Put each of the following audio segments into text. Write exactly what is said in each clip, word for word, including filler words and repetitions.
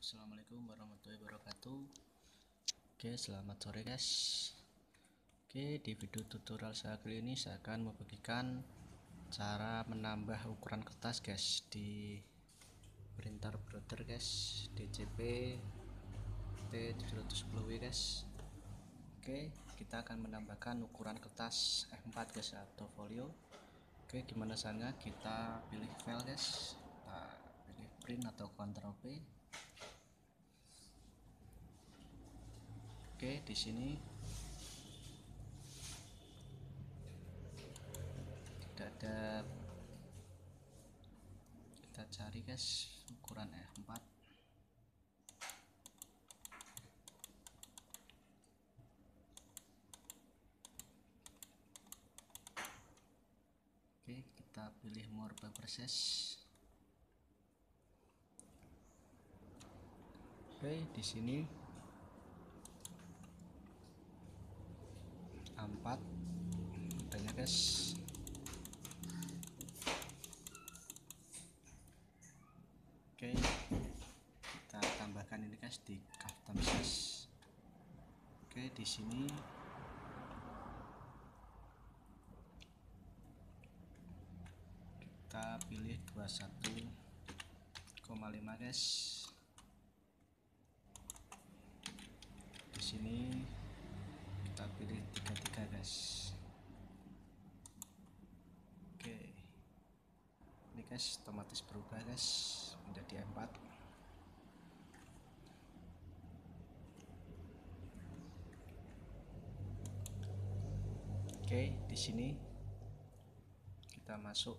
Assalamualaikum warahmatullahi wabarakatuh. Oke, selamat sore guys. Oke, di video tutorial saya kali ini saya akan membagikan cara menambah ukuran kertas guys di printer brother guys, D C P T tujuh nol W guys. Oke, kita akan menambahkan ukuran kertas A empat guys atau folio. Oke, gimana caranya? Kita pilih file guys, kita pilih print atau Ctrl P. Oke, di sini tidak ada, kita cari guys ukuran A empat. Oke, kita pilih more paper size. Oke, di sini A empat adanya guys. Oke, kita tambahkan ini guys di custom size. Oke, di sini kita pilih dua puluh satu koma lima guys. Di sini kita pilih tiga puluh tiga guys. Oke, ini guys otomatis berubah guys menjadi A empat. Oke, di sini kita masuk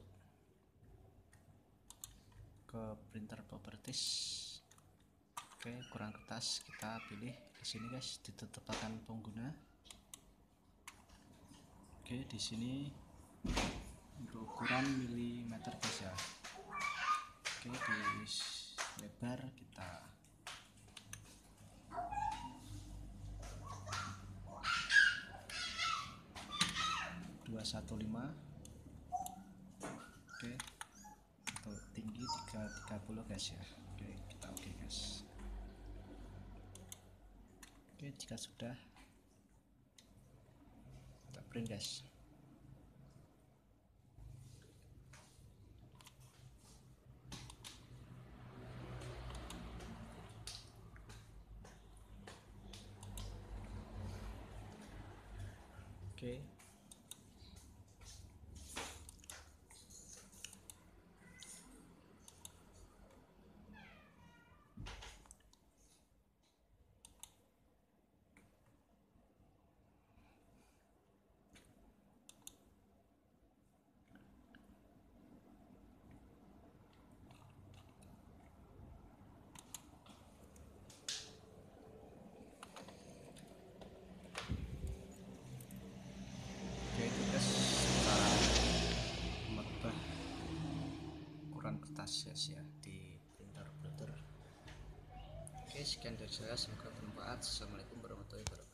ke printer properties. Oke, ukuran kertas kita pilih di sini guys, ditetapkan pengguna. Oke, di sini untuk ukuran milimeter guys ya. Oke, di lebar kita dua ratus lima belas. Oke, untuk tinggi tiga ratus tiga puluh guys ya. Oke, kita oke guys. Oke, jika sudah kita print guys. Oke, kertas ya di printer brother. Oke, sekian dari saya, semoga bermanfaat. Assalamualaikum warahmatullahi wabarakatuh.